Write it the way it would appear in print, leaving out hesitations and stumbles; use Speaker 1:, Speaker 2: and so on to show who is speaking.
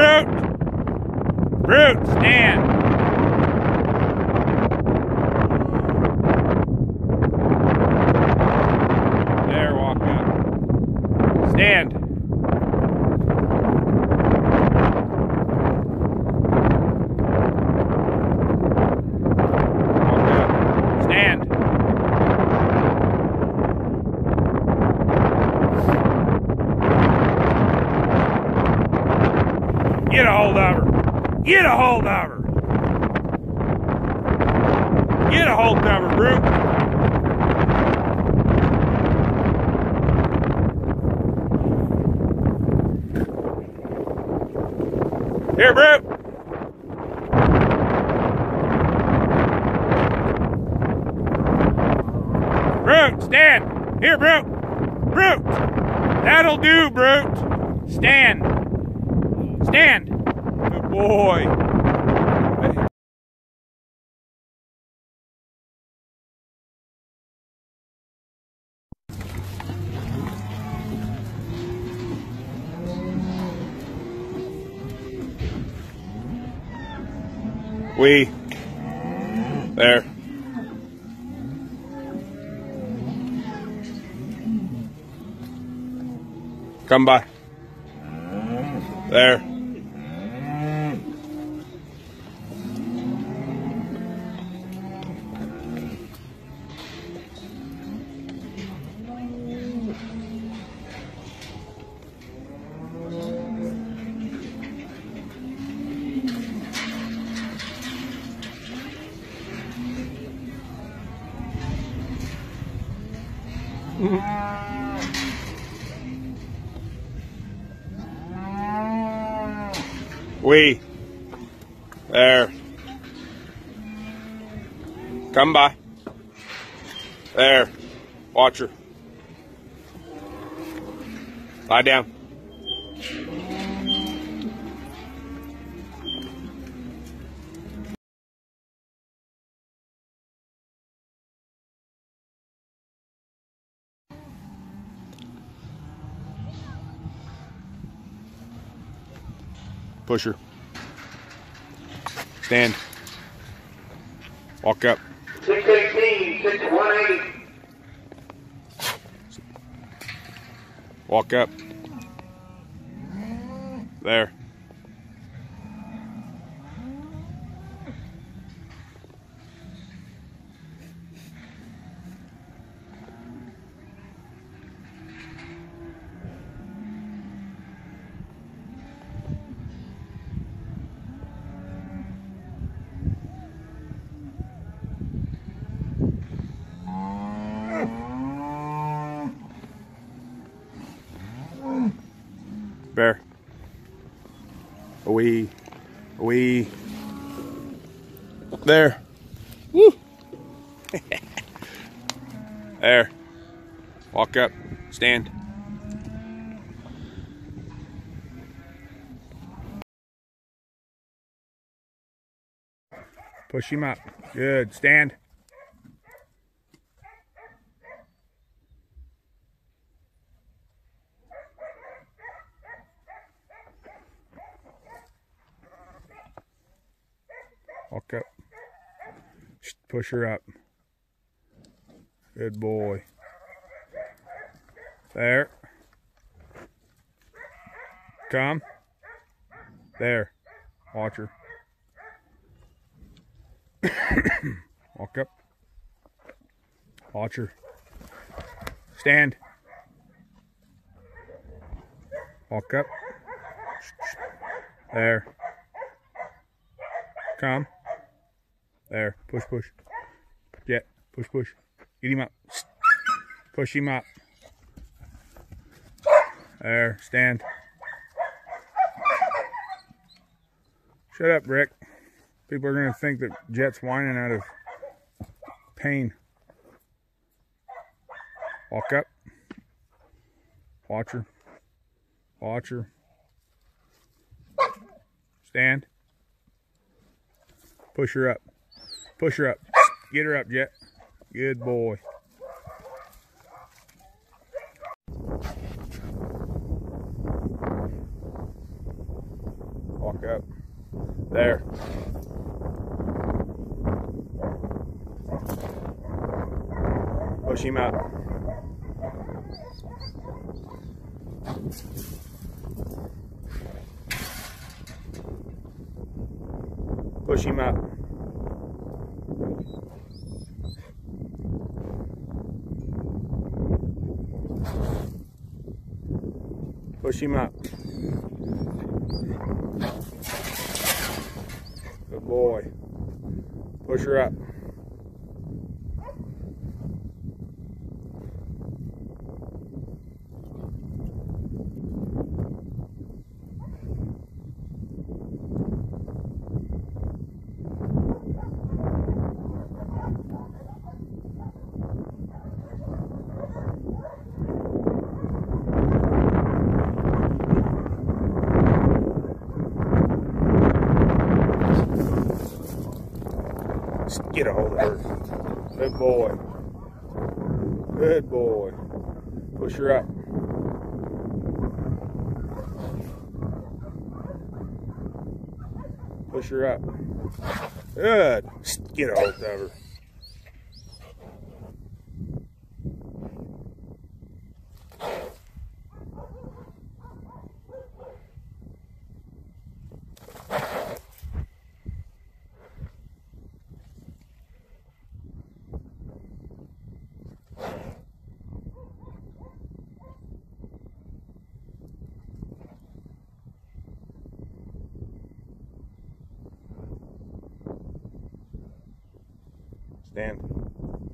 Speaker 1: Brute! Brute, stand! There, walk up. Stand. Walk up. Stand. Get a hold of her. Get a hold of her. Get a hold of her, Brute. Here, Brute. Brute, stand. Here, Brute. Brute. That'll do, Brute. Stand. Stand. Good boy. There. Come by. There. There. Come by. There. Watch her. Lie down. Push her. Stand. Walk up.
Speaker 2: 618, 618.
Speaker 1: Walk up. There. Bear. Away. Away. There. Woo. There. Walk up. Stand. Push him up. Good. Stand. Walk up. Push her up. Good boy. There. Come. There. Watch her. Walk up. Watch her. Stand. Walk up. There. Come. There. Push, push. Yeah. Push, push. Get him up. Push him up. There. Stand. Shut up, Rick. People are going to think that Jet's whining out of pain. Walk up. Watch her. Watch her. Stand. Push her up. Push her up. Get her up, Jet. Good boy. Walk up. There. Push him out. Push him out. Push him out. Good boy. Push her up. Get a hold of her. Good boy. Good boy. Push her up. Push her up. Good. Get a hold of her. Stand.